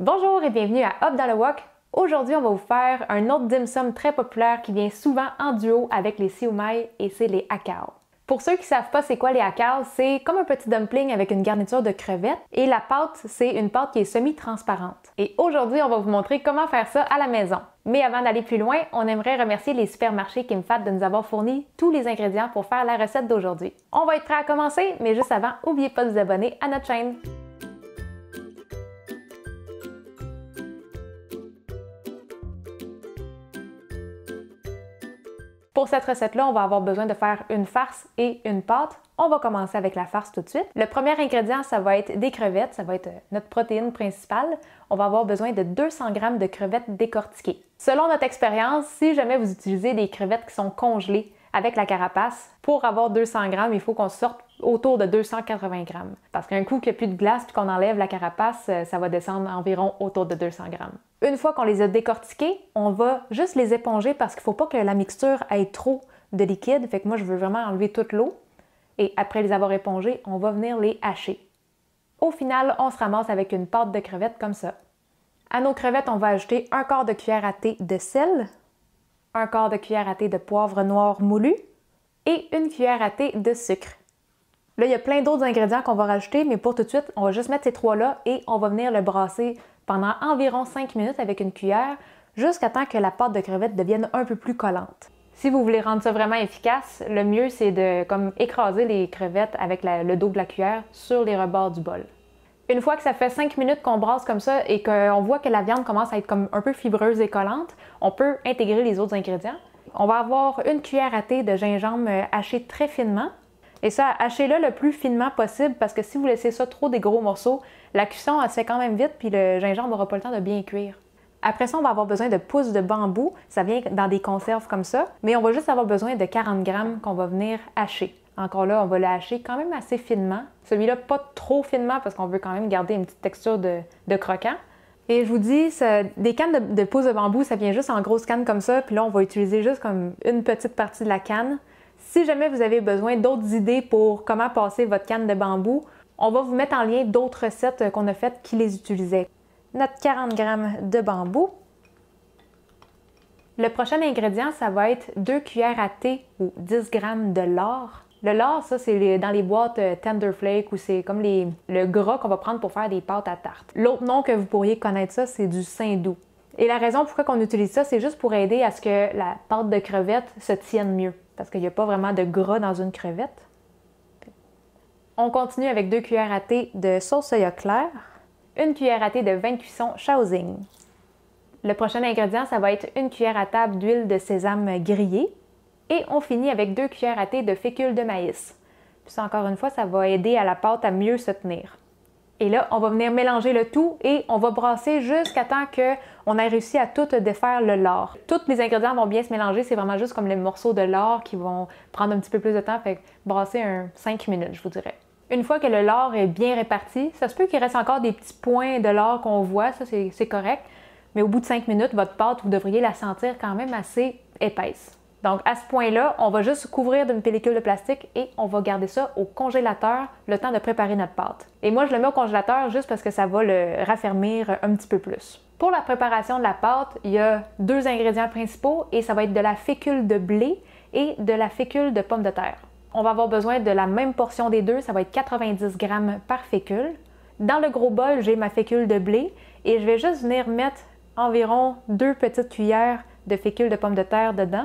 Bonjour et bienvenue à Hop dans le Wok. Aujourd'hui, on va vous faire un autre dim sum très populaire qui vient souvent en duo avec les siomai et c'est les hakao. Pour ceux qui ne savent pas c'est quoi les hakao, c'est comme un petit dumpling avec une garniture de crevettes et la pâte, c'est une pâte qui est semi-transparente. Et aujourd'hui, on va vous montrer comment faire ça à la maison. Mais avant d'aller plus loin, on aimerait remercier les supermarchés KimFat de nous avoir fourni tous les ingrédients pour faire la recette d'aujourd'hui. On va être prêt à commencer, mais juste avant, n'oubliez pas de vous abonner à notre chaîne. Pour cette recette-là, on va avoir besoin de faire une farce et une pâte. On va commencer avec la farce tout de suite. Le premier ingrédient, ça va être des crevettes. Ça va être notre protéine principale. On va avoir besoin de 200 g de crevettes décortiquées. Selon notre expérience, si jamais vous utilisez des crevettes qui sont congelées avec la carapace, pour avoir 200 g, il faut qu'on sorte autour de 280 g. Parce qu'un coup qu'il n'y a plus de glace et qu'on enlève la carapace, ça va descendre environ autour de 200 g. Une fois qu'on les a décortiqués, on va juste les éponger parce qu'il ne faut pas que la mixture ait trop de liquide. Fait que moi, je veux vraiment enlever toute l'eau. Et après les avoir épongés, on va venir les hacher. Au final, on se ramasse avec une pâte de crevettes comme ça. À nos crevettes, on va ajouter un quart de cuillère à thé de sel, un quart de cuillère à thé de poivre noir moulu et une cuillère à thé de sucre. Là, il y a plein d'autres ingrédients qu'on va rajouter, mais pour tout de suite, on va juste mettre ces trois-là et on va venir le brasser pendant environ 5 minutes avec une cuillère jusqu'à temps que la pâte de crevettes devienne un peu plus collante. Si vous voulez rendre ça vraiment efficace, le mieux c'est de écraser les crevettes avec le dos de la cuillère sur les rebords du bol. Une fois que ça fait 5 minutes qu'on brasse comme ça et qu'on voit que la viande commence à être comme un peu fibreuse et collante, on peut intégrer les autres ingrédients. On va avoir une cuillère à thé de gingembre haché très finement. Et ça, hachez-le le plus finement possible parce que si vous laissez ça trop des gros morceaux, la cuisson elle se fait quand même vite puis le gingembre n'aura pas le temps de bien cuire. Après ça, on va avoir besoin de pousses de bambou. Ça vient dans des conserves comme ça, mais on va juste avoir besoin de 40 g qu'on va venir hacher. Encore là, on va le hacher quand même assez finement. Celui-là, pas trop finement parce qu'on veut quand même garder une petite texture de croquant. Et je vous dis, des cannes de pousses de bambou, ça vient juste en grosses cannes comme ça. Puis là, on va utiliser juste comme une petite partie de la canne. Si jamais vous avez besoin d'autres idées pour comment passer votre canne de bambou, on va vous mettre en lien d'autres recettes qu'on a faites qui les utilisaient. Notre 40 g de bambou. Le prochain ingrédient, ça va être 2 cuillères à thé ou 10 g de lard. Le lard, ça, c'est dans les boîtes Tender Flake ou c'est comme le gras qu'on va prendre pour faire des pâtes à tarte. L'autre nom que vous pourriez connaître ça, c'est du saindoux. Et la raison pourquoi on utilise ça, c'est juste pour aider à ce que la pâte de crevettes se tienne mieux. Parce qu'il n'y a pas vraiment de gras dans une crevette. On continue avec 2 cuillères à thé de sauce soya claire, une cuillère à thé de vin de cuisson Shaoxing. Le prochain ingrédient, ça va être une cuillère à table d'huile de sésame grillée. Et on finit avec 2 cuillères à thé de fécule de maïs. Puis ça, encore une fois, ça va aider à la pâte à mieux se tenir. Et là, on va venir mélanger le tout et on va brasser jusqu'à temps qu'on ait réussi à tout défaire le lard. Tous les ingrédients vont bien se mélanger, c'est vraiment juste comme les morceaux de lard qui vont prendre un petit peu plus de temps, fait brasser 5 minutes, je vous dirais. Une fois que le lard est bien réparti, ça se peut qu'il reste encore des petits points de lard qu'on voit, ça c'est correct, mais au bout de 5 minutes, votre pâte, vous devriez la sentir quand même assez épaisse. Donc, à ce point-là, on va juste couvrir d'une pellicule de plastique et on va garder ça au congélateur le temps de préparer notre pâte. Et moi, je le mets au congélateur juste parce que ça va le raffermir un petit peu plus. Pour la préparation de la pâte, il y a 2 ingrédients principaux et ça va être de la fécule de blé et de la fécule de pomme de terre. On va avoir besoin de la même portion des deux, ça va être 90 g par fécule. Dans le gros bol, j'ai ma fécule de blé et je vais juste venir mettre environ 2 petites cuillères de fécule de pomme de terre dedans.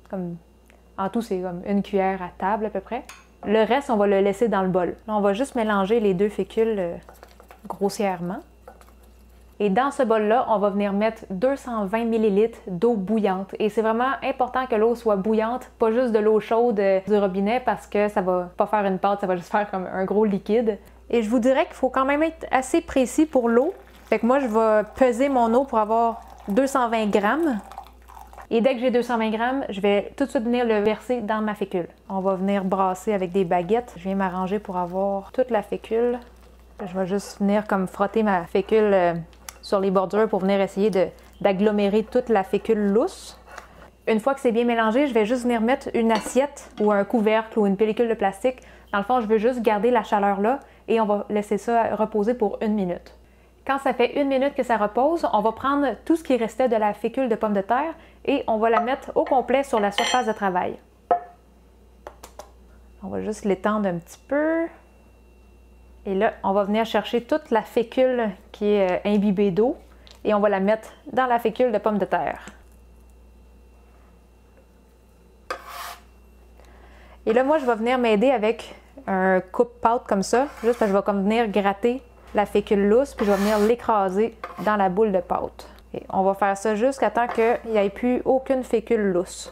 En tout, c'est comme une cuillère à table à peu près. Le reste, on va le laisser dans le bol. Là, on va juste mélanger les 2 fécules grossièrement. Et dans ce bol-là, on va venir mettre 220 ml d'eau bouillante. Et c'est vraiment important que l'eau soit bouillante, pas juste de l'eau chaude du robinet parce que ça va pas faire une pâte, ça va juste faire comme un gros liquide. Et je vous dirais qu'il faut quand même être assez précis pour l'eau. Fait que moi, je vais peser mon eau pour avoir 220 g. Et dès que j'ai 220 g, je vais tout de suite venir le verser dans ma fécule. On va venir brasser avec des baguettes. Je viens m'arranger pour avoir toute la fécule. Je vais juste venir comme frotter ma fécule sur les bordures pour venir essayer d'agglomérer toute la fécule lousse. Une fois que c'est bien mélangé, je vais juste venir mettre une assiette ou un couvercle ou une pellicule de plastique. Dans le fond, je veux juste garder la chaleur là et on va laisser ça reposer pour 1 minute. Quand ça fait 1 minute que ça repose, on va prendre tout ce qui restait de la fécule de pomme de terre et on va la mettre au complet sur la surface de travail. On va juste l'étendre un petit peu. Et là, on va venir chercher toute la fécule qui est imbibée d'eau et on va la mettre dans la fécule de pomme de terre. Et là, moi, je vais venir m'aider avec un coupe-pâte comme ça, juste parce que je vais comme venir gratter la fécule lousse, puis je vais venir l'écraser dans la boule de pâte. Et on va faire ça jusqu'à temps qu'il n'y ait plus aucune fécule lousse.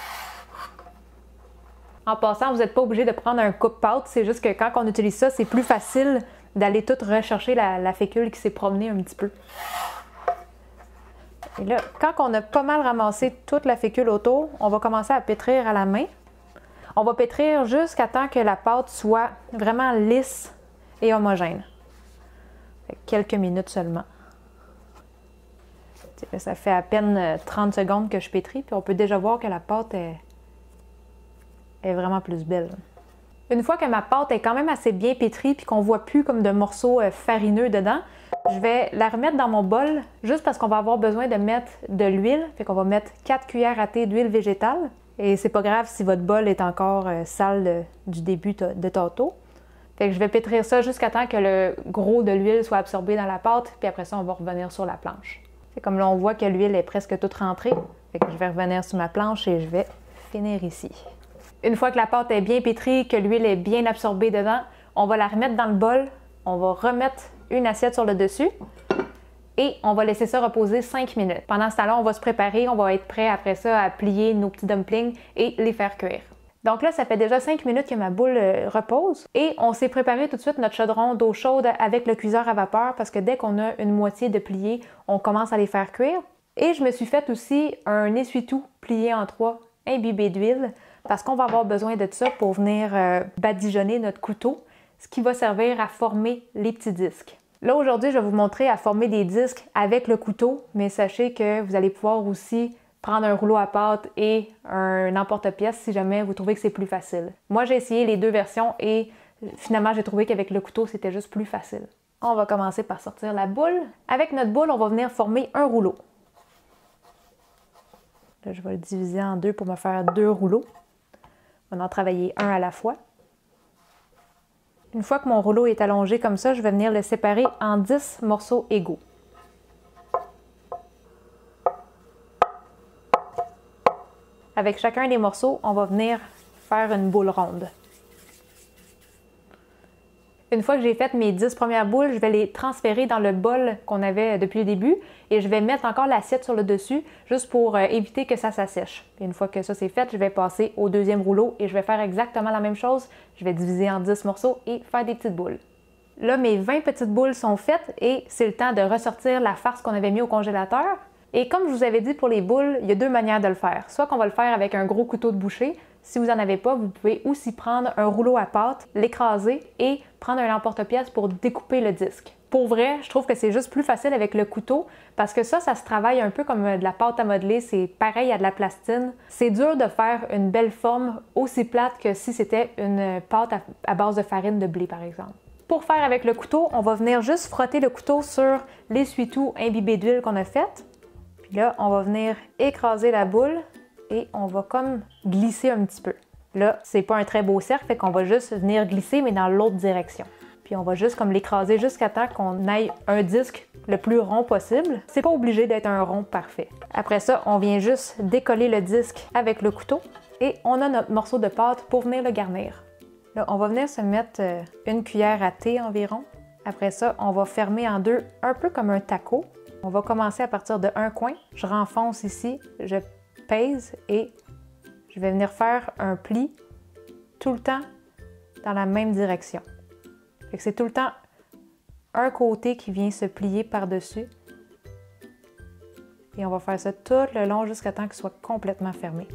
En passant, vous n'êtes pas obligé de prendre un coupe-pâte, c'est juste que quand on utilise ça, c'est plus facile d'aller tout rechercher la fécule qui s'est promenée un petit peu. Et là, quand on a pas mal ramassé toute la fécule autour, on va commencer à pétrir à la main. On va pétrir jusqu'à temps que la pâte soit vraiment lisse et homogène. Quelques minutes seulement. Ça fait à peine 30 secondes que je pétris, puis on peut déjà voir que la pâte est vraiment plus belle. Une fois que ma pâte est quand même assez bien pétrie puis qu'on voit plus comme de morceaux farineux dedans, je vais la remettre dans mon bol juste parce qu'on va avoir besoin de mettre de l'huile. Fait qu'on va mettre 4 cuillères à thé d'huile végétale. Et c'est pas grave si votre bol est encore sale du début de tantôt. Fait que je vais pétrir ça jusqu'à temps que le gros de l'huile soit absorbé dans la pâte, puis après ça, on va revenir sur la planche. C'est comme là, on voit que l'huile est presque toute rentrée. Fait que je vais revenir sur ma planche et je vais finir ici. Une fois que la pâte est bien pétrie, que l'huile est bien absorbée dedans, on va la remettre dans le bol. On va remettre une assiette sur le dessus et on va laisser ça reposer 5 minutes. Pendant ce temps-là, on va se préparer, on va être prêt après ça à plier nos petits dumplings et les faire cuire. Donc là, ça fait déjà 5 minutes que ma boule repose et on s'est préparé tout de suite notre chaudron d'eau chaude avec le cuiseur à vapeur parce que dès qu'on a une moitié de pliés, on commence à les faire cuire. Et je me suis fait aussi un essuie-tout plié en 3, imbibé d'huile, parce qu'on va avoir besoin de ça pour venir badigeonner notre couteau, ce qui va servir à former les petits disques. Là, aujourd'hui, je vais vous montrer à former des disques avec le couteau, mais sachez que vous allez pouvoir aussi prendre un rouleau à pâte et un emporte-pièce si jamais vous trouvez que c'est plus facile. Moi, j'ai essayé les deux versions et finalement, j'ai trouvé qu'avec le couteau, c'était juste plus facile. On va commencer par sortir la boule. Avec notre boule, on va venir former un rouleau. Là, je vais le diviser en deux pour me faire 2 rouleaux. On va en travailler un à la fois. Une fois que mon rouleau est allongé comme ça, je vais venir le séparer en 10 morceaux égaux. Avec chacun des morceaux, on va venir faire une boule ronde. Une fois que j'ai fait mes 10 premières boules, je vais les transférer dans le bol qu'on avait depuis le début et je vais mettre encore l'assiette sur le dessus juste pour éviter que ça s'assèche. Une fois que ça c'est fait, je vais passer au deuxième rouleau et je vais faire exactement la même chose. Je vais diviser en 10 morceaux et faire des petites boules. Là, mes 20 petites boules sont faites et c'est le temps de ressortir la farce qu'on avait mis au congélateur. Et comme je vous avais dit pour les boules, il y a 2 manières de le faire. Soit qu'on va le faire avec un gros couteau de boucher. Si vous n'en avez pas, vous pouvez aussi prendre un rouleau à pâte, l'écraser et prendre un emporte-pièce pour découper le disque. Pour vrai, je trouve que c'est juste plus facile avec le couteau parce que ça se travaille un peu comme de la pâte à modeler. C'est pareil à de la plastine. C'est dur de faire une belle forme aussi plate que si c'était une pâte à base de farine de blé, par exemple. Pour faire avec le couteau, on va venir juste frotter le couteau sur l'essuie-tout imbibé d'huile qu'on a fait. Puis là, on va venir écraser la boule et on va comme glisser un petit peu. Là, c'est pas un très beau cercle, fait qu'on va juste venir glisser, mais dans l'autre direction. Puis on va juste comme l'écraser jusqu'à temps qu'on aille un disque le plus rond possible. C'est pas obligé d'être un rond parfait. Après ça, on vient juste décoller le disque avec le couteau et on a notre morceau de pâte pour venir le garnir. Là, on va venir se mettre une cuillère à thé environ. Après ça, on va fermer en deux, un peu comme un taco. On va commencer à partir de un coin. Je renfonce ici, je pèse et je vais venir faire un pli tout le temps dans la même direction. Fait que c'est tout le temps un côté qui vient se plier par-dessus. Et on va faire ça tout le long jusqu'à temps qu'il soit complètement fermé.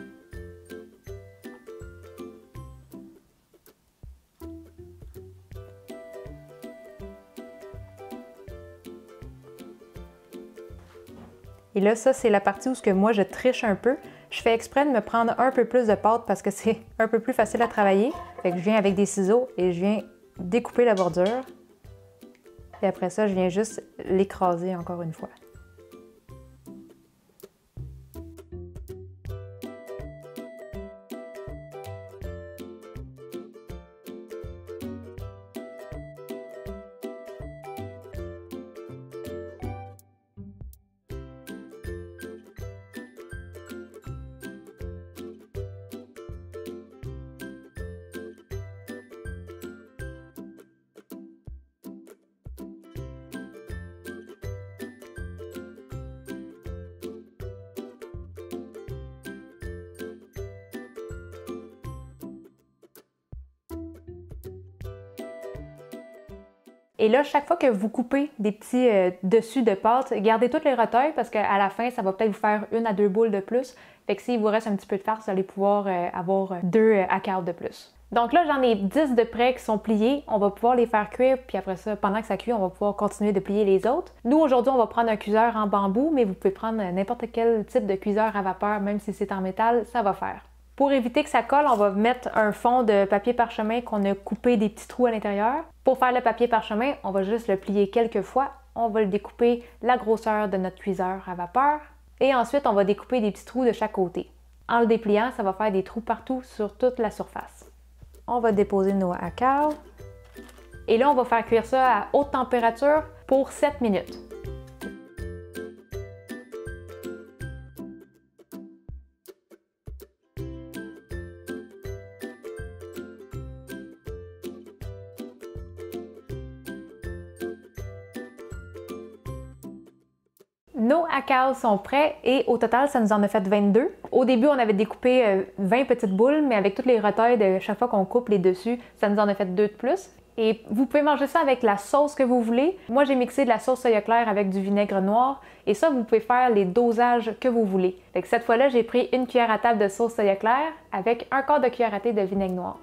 Et là, ça, c'est la partie où moi, je triche un peu. Je fais exprès de me prendre un peu plus de pâte parce que c'est un peu plus facile à travailler. Fait que je viens avec des ciseaux et je viens découper la bordure. Et après ça, je viens juste l'écraser encore une fois. Et là, chaque fois que vous coupez des petits dessus de pâte, gardez toutes les retailles parce qu'à la fin, ça va peut-être vous faire 1 à 2 boules de plus. Fait que s'il vous reste un petit peu de farce, vous allez pouvoir avoir 2 accards de plus. Donc là, j'en ai 10 de près qui sont pliés. On va pouvoir les faire cuire, puis après ça, pendant que ça cuit, on va pouvoir continuer de plier les autres. Nous, aujourd'hui, on va prendre un cuiseur en bambou, mais vous pouvez prendre n'importe quel type de cuiseur à vapeur, même si c'est en métal, ça va faire. Pour éviter que ça colle, on va mettre un fond de papier parchemin qu'on a coupé des petits trous à l'intérieur. Pour faire le papier parchemin, on va juste le plier quelques fois. On va le découper la grosseur de notre cuiseur à vapeur. Et ensuite, on va découper des petits trous de chaque côté. En le dépliant, ça va faire des trous partout sur toute la surface. On va déposer nos accards. Et là, on va faire cuire ça à haute température pour 7 minutes. Nos accards sont prêts et au total, ça nous en a fait 22. Au début, on avait découpé 20 petites boules, mais avec toutes les retailles de chaque fois qu'on coupe les dessus, ça nous en a fait 2 de plus. Et vous pouvez manger ça avec la sauce que vous voulez. Moi, j'ai mixé de la sauce soya claire avec du vinaigre noir. Et ça, vous pouvez faire les dosages que vous voulez. Fait que cette fois-là, j'ai pris 1 cuillère à table de sauce soya claire avec 1/4 de cuillère à thé de vinaigre noir.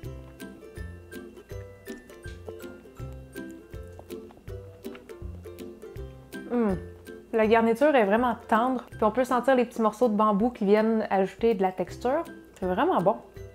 La garniture est vraiment tendre, puis on peut sentir les petits morceaux de bambou qui viennent ajouter de la texture. C'est vraiment bon.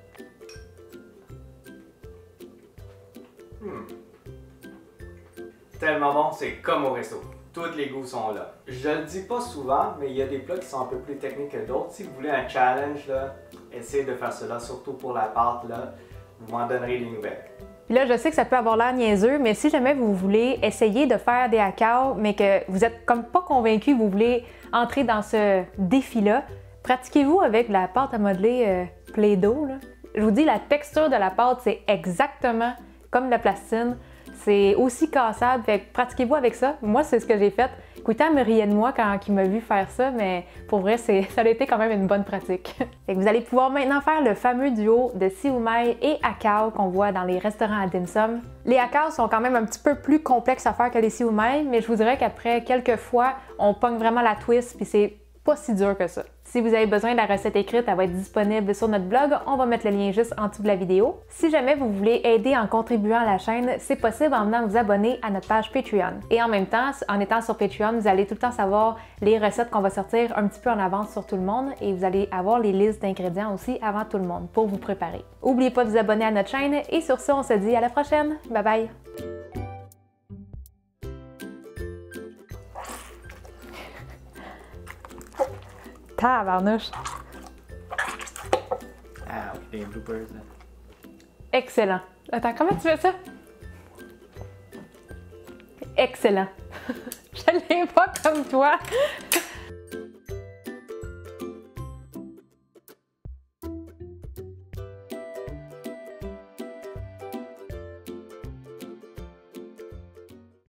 Tellement bon, c'est comme au resto. Tous les goûts sont là. Je le dis pas souvent, mais il y a des plats qui sont un peu plus techniques que d'autres. Si vous voulez un challenge, là, essayez de faire cela, surtout pour la pâte, là, vous m'en donnerez des nouvelles. Puis là, je sais que ça peut avoir l'air niaiseux, mais si jamais vous voulez essayer de faire des accards, mais que vous êtes comme pas convaincu, vous voulez entrer dans ce défi-là, pratiquez-vous avec de la pâte à modeler Play-Doh. Je vous dis, la texture de la pâte, c'est exactement comme de la plastine. C'est aussi cassable, fait que pratiquez-vous avec ça. Moi, c'est ce que j'ai fait. Kouta me riait de moi quand il m'a vu faire ça, mais pour vrai, ça a été quand même une bonne pratique. Fait que vous allez pouvoir maintenant faire le fameux duo de siumai et akao qu'on voit dans les restaurants à dim sum. Les akao sont quand même un petit peu plus complexes à faire que les siumai, mais je vous dirais qu'après quelques fois, on pogne vraiment la twist, puis c'est pas si dur que ça. Si vous avez besoin de la recette écrite, elle va être disponible sur notre blog. On va mettre le lien juste en dessous de la vidéo. Si jamais vous voulez aider en contribuant à la chaîne, c'est possible en venant vous abonner à notre page Patreon. Et en même temps, en étant sur Patreon, vous allez tout le temps savoir les recettes qu'on va sortir un petit peu en avance sur tout le monde et vous allez avoir les listes d'ingrédients aussi avant tout le monde pour vous préparer. N'oubliez pas de vous abonner à notre chaîne et sur ce, on se dit à la prochaine. Bye bye! Tabarnouche! Ah, ok, des bloopers là. Excellent! Attends, comment tu fais ça? Excellent! Je l'ai pas comme toi!